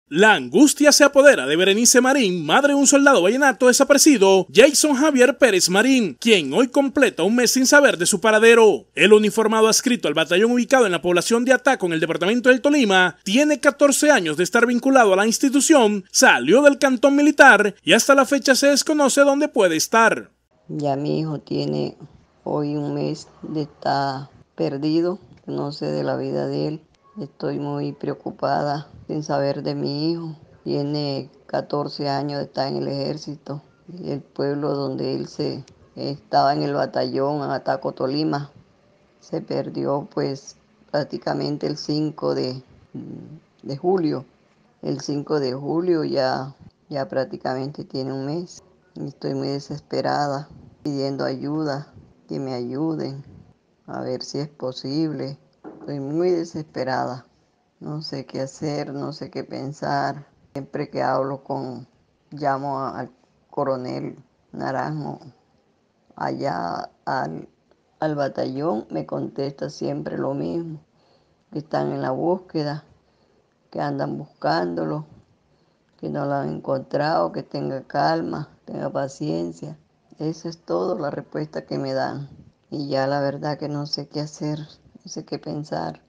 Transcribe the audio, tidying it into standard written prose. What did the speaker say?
La angustia se apodera de Berenice Marín, madre de un soldado vallenato desaparecido, Jason Javier Pérez Marín, quien hoy completa un mes sin saber de su paradero. El uniformado adscrito al batallón ubicado en la población de Ataco en el departamento del Tolima tiene 14 años de estar vinculado a la institución, salió del cantón militar y hasta la fecha se desconoce dónde puede estar. Ya mi hijo tiene hoy un mes de estar perdido, no sé de la vida de él. Estoy muy preocupada sin saber de mi hijo. Tiene 14 años de estar en el ejército. El pueblo donde él se estaba en el batallón Ataco Tolima se perdió pues prácticamente el 5 de julio. El 5 de julio ya prácticamente tiene un mes. Y estoy muy desesperada, pidiendo ayuda, que me ayuden, a ver si es posible. Estoy muy desesperada. No sé qué hacer, no sé qué pensar. Siempre que llamo al coronel Naranjo, allá al batallón, me contesta siempre lo mismo, que están en la búsqueda, que andan buscándolo, que no lo han encontrado, que tenga calma, tenga paciencia. Eso es todo la respuesta que me dan. Y ya la verdad que no sé qué hacer, no sé qué pensar.